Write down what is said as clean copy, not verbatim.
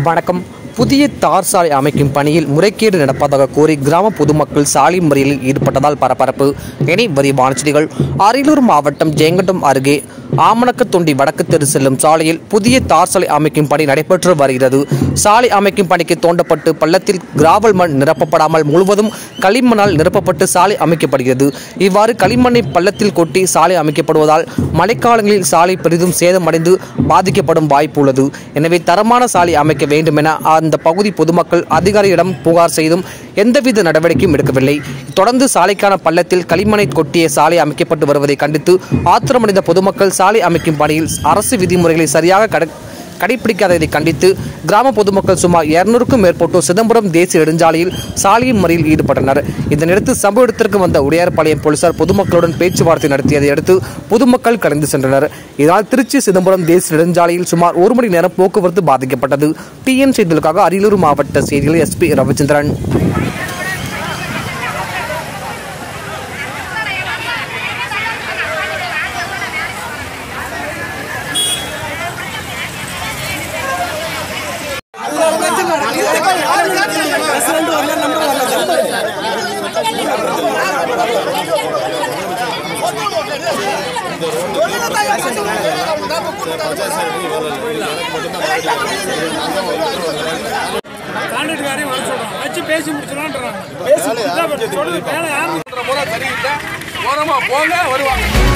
வணக்கம். புதிய தார் சாலை அமைக்கும் பணியில் முறைகேடு நடப்பதாக கூறி கிராம பொதுமக்கள் சாலை மறியலில் ஈடுபட்டதால் பரபரப்பு. இனி விரிவான செய்திகள். அரியலூர் மாவட்டம் ஜெயங்கொண்டம் அருகே ஆமணக்கத்தொண்டி வடக்கு தெரு செல்லும் சாலையில் புதிய தார் சாலை அமைக்கும் பணி நடைபெற்று வருகிறது. சாலை அமைக்கும் பணிக்கு தோண்டப்பட்டு பள்ளத்தில் கிராவல் மண் நிரப்பப்படாமல் முழுவதும் களிமண்ணால் நிரப்பப்பட்டு சாலை அமைக்கப்படுகிறது. இவ்வாறு களிமண்ணை பள்ளத்தில் கொட்டி சாலை அமைக்கப்படுவதால் மழைக்காலங்களில் சாலை பெரிதும் சேதமடைந்து பாதிக்கப்படும் வாய்ப்பு உள்ளது. எனவே தரமான சாலை அமைக்க வேண்டும் என அந்த பகுதி பொதுமக்கள் அதிகாரியிடம் புகார் செய்தும் எந்தவித நடவடிக்கையும் எடுக்கவில்லை. தொடர்ந்து சாலைக்கான பள்ளத்தில் களிமண்ணை கொட்டிய சாலை அமைக்கப்பட்டு வருவதை கண்டித்து ஆத்திரமடைந்த பொதுமக்கள் சாலை அமைக்கும் பணியில் அரசு விதிமுறைகளை சரியாக கடைபிடிக்காததை கண்டித்து கிராம பொதுமக்கள் சுமார் 200க்கும் மேற்பட்டோர் சிதம்பரம் தேசிய நெடுஞ்சாலையில் சாலை மறியலில் ஈடுபட்டனர். இதனையடுத்து சம்பவ இடத்திற்கு வந்த உடையார்பாளையம் போலீசார் பொதுமக்களுடன் பேச்சுவார்த்தை நடத்தியதை அடுத்து பொதுமக்கள் கடந்து சென்றனர். இதனால் திருச்சி சிதம்பரம் தேசிய நெடுஞ்சாலையில் சுமார் 1 மணி நேரம் போக்குவரத்து பாதிக்கப்பட்டது. டிஎன் செய்திகளுக்காக அரியலூர் மாவட்ட செய்திகள் எஸ்பி ரவிச்சந்திரன். பேசி முடிச்சிடலாம். போங்க வருவாங்க.